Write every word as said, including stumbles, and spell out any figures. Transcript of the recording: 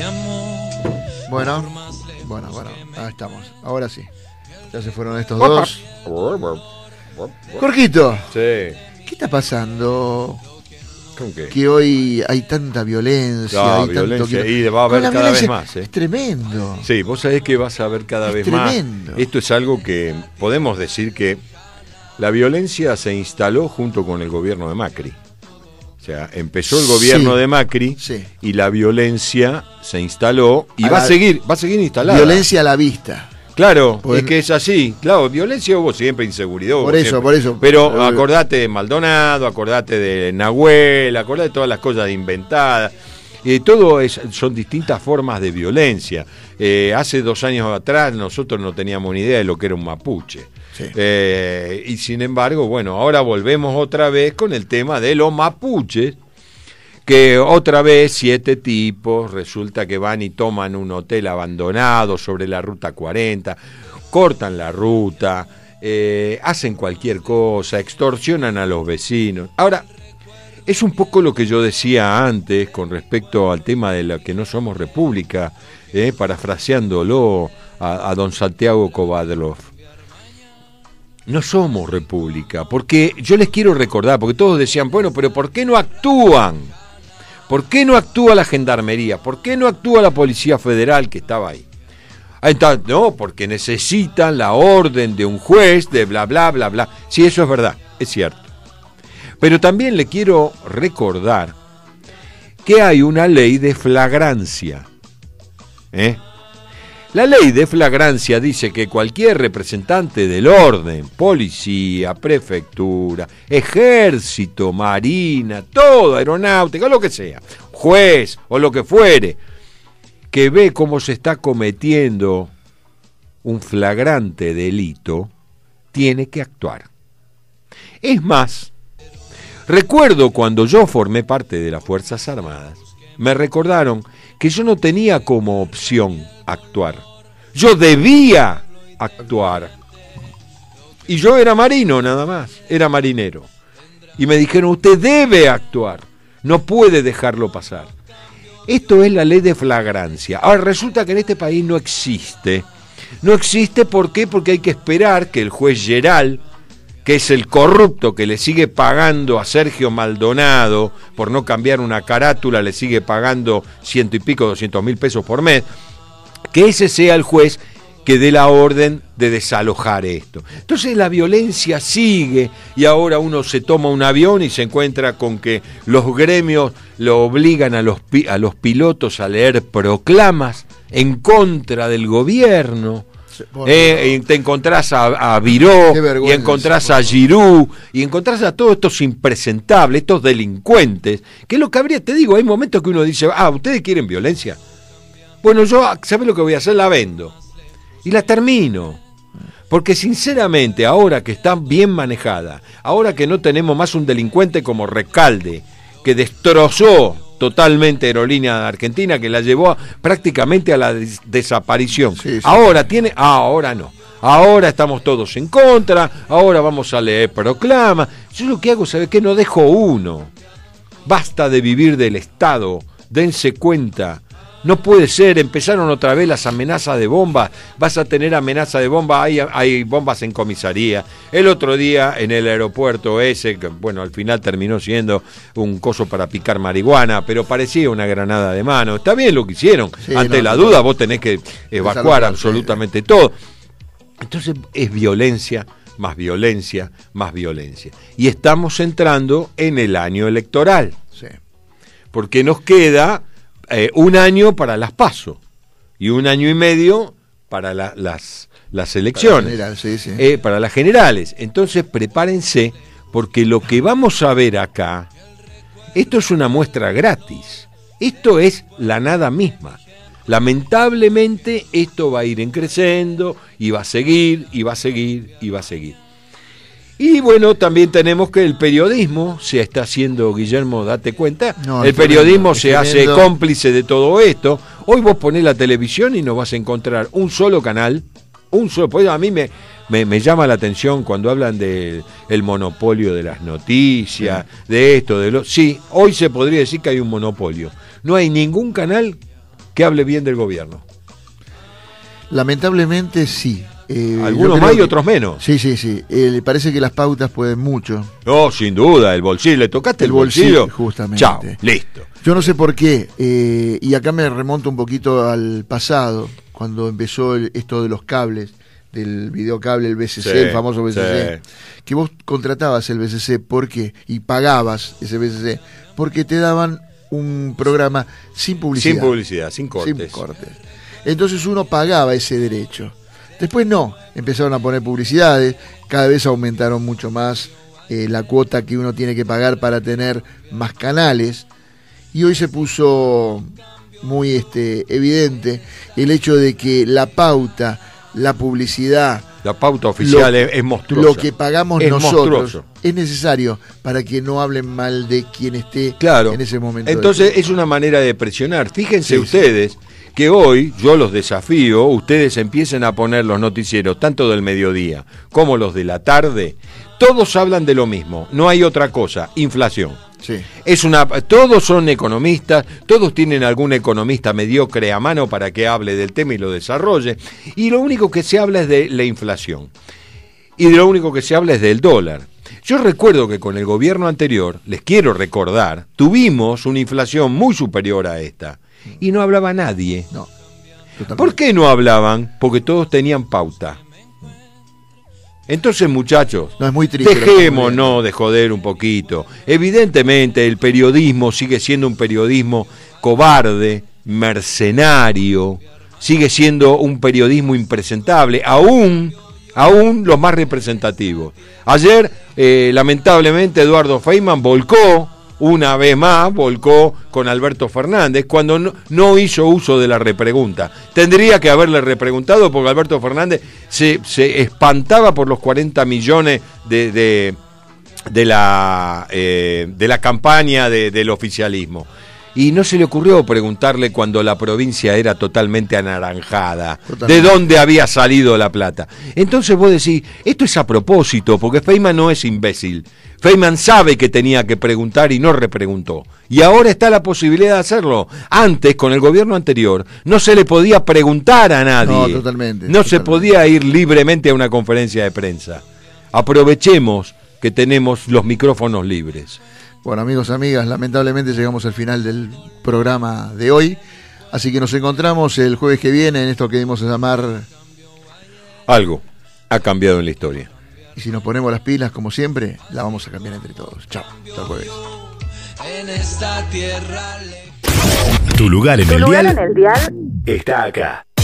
Bueno, bueno, bueno, ahí estamos. Ahora sí. Ya se fueron estos dos. Jorgito, Sí. ¿qué está pasando? ¿Con qué? Que hoy hay tanta violencia. Ah, hay violencia, tanto... y va a haber Con la cada vez violencia más, ¿eh? Es tremendo. Sí, vos sabés que vas a ver cada Es vez tremendo. más. Esto es algo que podemos decir que la violencia se instaló junto con el gobierno de Macri. O sea, empezó el gobierno Sí, de Macri sí. y la violencia se instaló y A va la- a seguir, va a seguir instalada. Violencia a la vista. Claro, Pues- es que es así. Claro, violencia hubo siempre, inseguridad hubo Por eso, siempre. por eso. Pero Eh, acordate de Maldonado, acordate de Nahuel, acordate de todas las cosas inventadas. Eh, todo es, son distintas formas de violencia. Eh, hace dos años atrás nosotros no teníamos ni idea de lo que era un mapuche. Sí. Eh, y sin embargo, bueno, ahora volvemos otra vez con el tema de los mapuches, que otra vez siete tipos resulta que van y toman un hotel abandonado sobre la ruta cuarenta, cortan la ruta, eh, hacen cualquier cosa, extorsionan a los vecinos. Ahora, es un poco lo que yo decía antes con respecto al tema de la que no somos república, eh, parafraseándolo a, a don Santiago Kovadlov. No somos república, porque yo les quiero recordar, porque todos decían, bueno, pero ¿por qué no actúan? ¿Por qué no actúa la gendarmería? ¿Por qué no actúa la Policía Federal que estaba ahí? Ahí está, no, porque necesitan la orden de un juez, de bla, bla, bla, bla. Sí, eso es verdad, es cierto. Pero también le quiero recordar que hay una ley de flagrancia. ¿Eh? La ley de flagrancia dice que cualquier representante del orden, policía, prefectura, ejército, marina, todo, aeronáutica, lo que sea, juez o lo que fuere, que ve cómo se está cometiendo un flagrante delito, tiene que actuar. Es más, recuerdo cuando yo formé parte de las Fuerzas Armadas, me recordaron que yo no tenía como opción actuar. Yo debía actuar. Y yo era marino nada más, era marinero. Y me dijeron, usted debe actuar, no puede dejarlo pasar. Esto es la ley de flagrancia. Ahora resulta que en este país no existe. No existe, ¿por qué? Porque hay que esperar que el juez Geral, que es el corrupto que le sigue pagando a Sergio Maldonado por no cambiar una carátula, le sigue pagando ciento y pico, doscientos mil pesos por mes, que ese sea el juez que dé la orden de desalojar esto. Entonces la violencia sigue y ahora uno se toma un avión y se encuentra con que los gremios lo obligan a los, pi- a los pilotos a leer proclamas en contra del gobierno. Eh, y te encontrás a, a Viró, y encontrás a Giroud, y encontrás a todos estos impresentables, estos delincuentes, que es lo que habría, te digo, hay momentos que uno dice, ah, ¿ustedes quieren violencia? Bueno, yo, ¿sabes lo que voy a hacer? La vendo, y la termino, porque sinceramente, ahora que está bien manejada, ahora que no tenemos más un delincuente como Recalde, que destrozó totalmente Aerolínea de Argentina, que la llevó a, prácticamente a la des- desaparición. Sí, sí. Ahora tiene, ah, ahora no. Ahora estamos todos en contra, ahora vamos a leer proclamas. Yo lo que hago, ¿sabes qué? No dejo uno. Basta de vivir del Estado, dense cuenta. No puede ser, empezaron otra vez las amenazas de bombas, vas a tener amenaza de bomba, hay, hay bombas en comisaría. El otro día en el aeropuerto ese, que bueno, al final terminó siendo un coso para picar marihuana, pero parecía una granada de mano. Está bien lo que hicieron, sí, ante no, la no, duda vos tenés que evacuar absolutamente sí. todo. Entonces es violencia, más violencia, más violencia. Y estamos entrando en el año electoral, sí. porque nos queda... Eh, un año para las PASO y un año y medio para la, las, las elecciones, para, general, sí, sí. Eh, para las generales. Entonces prepárense, porque lo que vamos a ver acá, esto es una muestra gratis, esto es la nada misma. Lamentablemente esto va a ir en creciendo y va a seguir, y va a seguir, y va a seguir. Y bueno, también tenemos que el periodismo se está haciendo, Guillermo, date cuenta, no, el periodismo tremendo, se tremendo. hace cómplice de todo esto. Hoy vos ponés la televisión y no vas a encontrar un solo canal, un solo, pues a mí me, me, me llama la atención cuando hablan del el monopolio de las noticias, sí. de esto, de lo... Sí, hoy se podría decir que hay un monopolio. No hay ningún canal que hable bien del gobierno. Lamentablemente sí. Eh, Algunos más y otros menos. Sí, sí, sí. Eh, le parece que las pautas pueden mucho. No, sin duda, el bolsillo. ¿Le tocaste el, el bolsillo? bolsillo? Justamente. Chao, listo. Yo no sé por qué, eh, y acá me remonto un poquito al pasado, cuando empezó el, esto de los cables, del videocable, el B C C, sí, el famoso B C C, sí. Que vos contratabas el B C C, ¿por qué? Y pagabas ese B C C, porque te daban un programa sin publicidad. Sin publicidad, sin cortes. Sin cortes. Entonces uno pagaba ese derecho. Después no, empezaron a poner publicidades, cada vez aumentaron mucho más eh, la cuota que uno tiene que pagar para tener más canales, y hoy se puso muy este, evidente el hecho de que la pauta, la publicidad, la pauta oficial lo, es monstruosa. Lo que pagamos es nosotros monstruoso. Es necesario para que no hablen mal de quien esté claro. en ese momento. Entonces es una manera de presionar. Fíjense sí, ustedes sí. que hoy, yo los desafío, ustedes empiecen a poner los noticieros, tanto del mediodía como los de la tarde, todos hablan de lo mismo, no hay otra cosa, inflación. Sí. Es una, todos son economistas, todos tienen algún economista mediocre a mano para que hable del tema y lo desarrolle, y lo único que se habla es de la inflación, y de lo único que se habla es del dólar. Yo recuerdo que con el gobierno anterior, les quiero recordar, tuvimos una inflación muy superior a esta, y no hablaba nadie. No, ¿por qué no hablaban? Porque todos tenían pauta. Entonces, muchachos, no, es muy triste, dejémonos de joder un poquito. Evidentemente el periodismo sigue siendo un periodismo cobarde, mercenario, sigue siendo un periodismo impresentable, aún, aún los más representativos. Ayer, eh, lamentablemente, Eduardo Feynman volcó, una vez más, volcó con Alberto Fernández cuando no, no hizo uso de la repregunta. Tendría que haberle repreguntado porque Alberto Fernández se, se espantaba por los cuarenta millones de, de, de, la, eh, de la campaña de, del oficialismo. Y no se le ocurrió preguntarle cuando la provincia era totalmente anaranjada, totalmente. De dónde había salido la plata. Entonces vos decís, esto es a propósito, porque Feynman no es imbécil. Feynman sabe que tenía que preguntar y no repreguntó. Y ahora está la posibilidad de hacerlo. Antes, con el gobierno anterior, no se le podía preguntar a nadie. No, totalmente. No totalmente. se podía ir libremente a una conferencia de prensa. Aprovechemos que tenemos los micrófonos libres. Bueno, amigos, amigas, lamentablemente llegamos al final del programa de hoy, así que nos encontramos el jueves que viene en esto que vamos a llamar... Algo ha cambiado en la historia. Y si nos ponemos las pilas, como siempre, la vamos a cambiar entre todos. Chao, hasta el jueves. En esta tierra... Tu lugar en tu el lugar dial en el dial está acá.